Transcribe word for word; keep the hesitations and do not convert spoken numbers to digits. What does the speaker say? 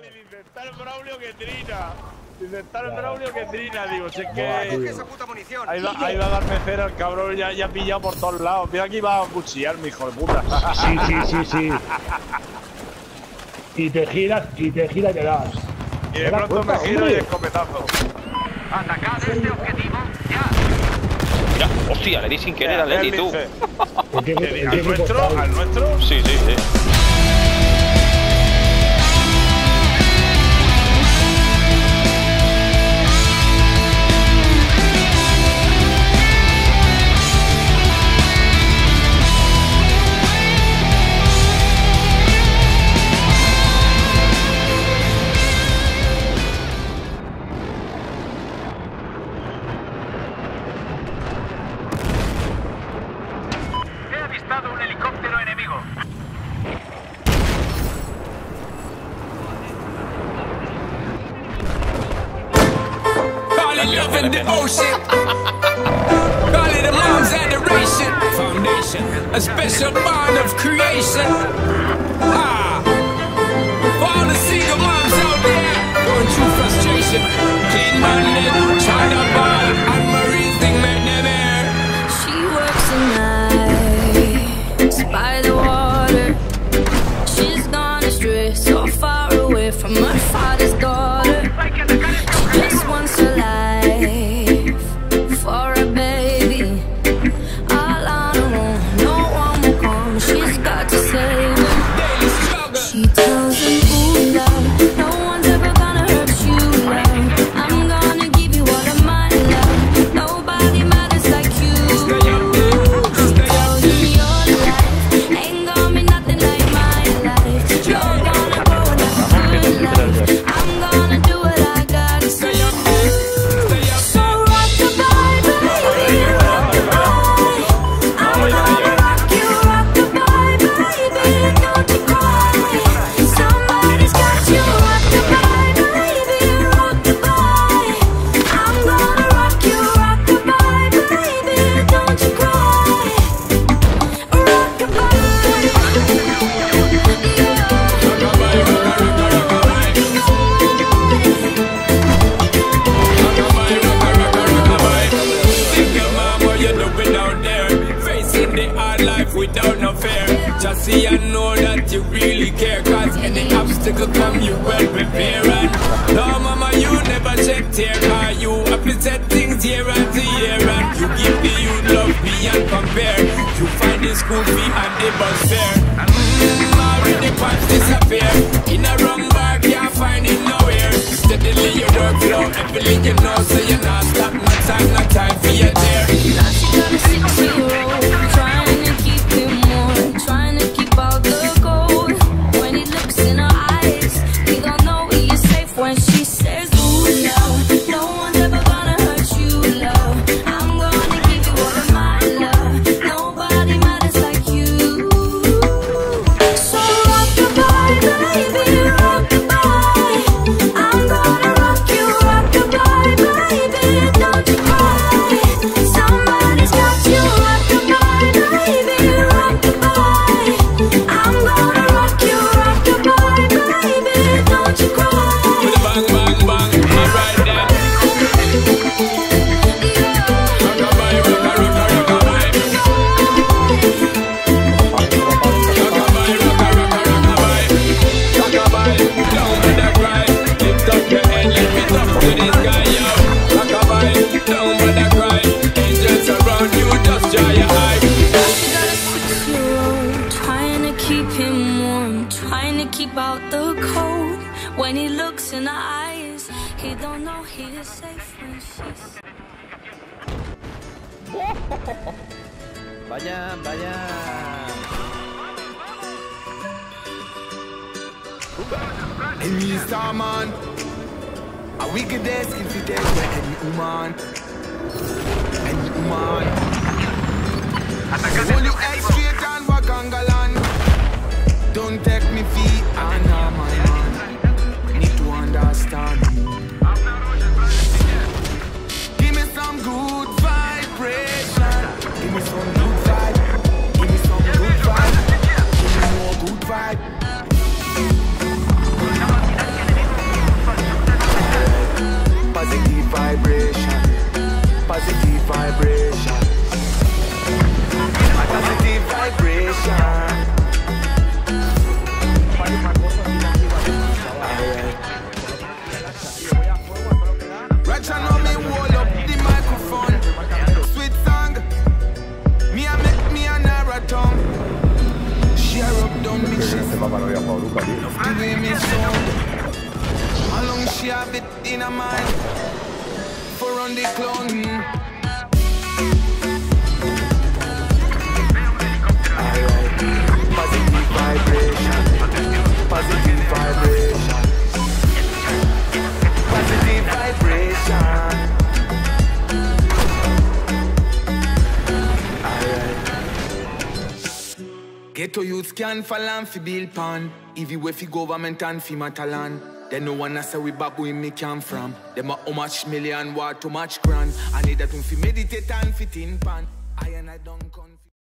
chaval, y dice, está el Braulio que trina. Dice, está el Braulio que trina. Digo, si es que. Esa puta munición. Ahí va, ahí va a darme cera el cabrón, ya, ya ha pillado por todos lados. Mira que iba a cuchillar, mi hijo de puta. Sí, sí, sí, sí. Y te giras, y te giras y te das. Y de pronto cuenta, me giro hombre. Y escopetazo. Atacad este objetivo, ya. Ya, hostia, le di sin querer a Lenny, tú. ¿Al nuestro? ¿Al nuestro? Sí, sí, sí. Un helicóptero enemigo. Call it love in the ocean. Call it a mom's adoration. Foundation, a special bond of creation. Ah, for all the single moms out there going through frustration. Clean-minded, China ball, and Marine thing made them air. She works the night by the water. She's gone astray, so far away from her father's daughter. She just wants a life for a baby. All on her own, no one will come. She's got to save him. She tells him, ooh, love, no one's ever gonna hurt you, love. I'm gonna give you all of my love. Nobody matters like you. Without no fear, just see and know that you really care. Cause any obstacle come, you well prepare. And no, mama, you never shed tear. Cause you have to set things year after year. And you give the youth love beyond compare. You find the school fee and the bus fare. Mmm, already parts disappear. In a wrong bar, can't find it nowhere. Steadily you work flow, every you know. So you're not stop, no time, no time for your dare. Now she got a six-year-old trying to keep him warm, trying to keep out the cold. When he looks in her eyes, he don't know he is safe when she says, ooh, love, no one's ever gonna hurt you, love. I'm gonna give you all of my love. Nobody matters like you. So rock-a-bye, baby, rock-a-bye. I'm gonna rock you, rock-a-bye, baby, don't you cry. Somebody's got you, rock-a-bye, baby, rock-a-bye. I'm gonna rock you, rock-a-bye, baby, don't you cry. With a bang, bang, bang, alright then. Rock-a-bye, rock-a, rock-a, rock-a-bye. Rock-a-bye, rock-a, rock-a, rock-a-bye. Rock-a-bye, down with that cry. Lift up your head, let me talk to this guy, yo. Rock-a-bye, down with that cry. Angels around you, just dry your eye. She got a six-year-old trying to keep him warm, trying to keep out the cold. When he looks in her eyes, he don't know he is safe when she's. Vaya, vaya. And me star man, a wicked desk if you dead for any woman, any woman. Hold you head straight and walk on galant. Don't take me feet and arm my man. Need to understand me. Give me some good vibration. Give me some good vibe. Give me some good vibe. Give me more good vibe. positive sound. How long she have it in her mind? For on the clown. Alright. Positive vibration. Positive vibration. Positive vibration. Ghetto youths can fall and fi build pan. If you way fi government and fi matalan. Then no one a say we back where me come from. Them a how much million, what too much grand. I need that to fi meditate and fi tin pan. I and I don't come.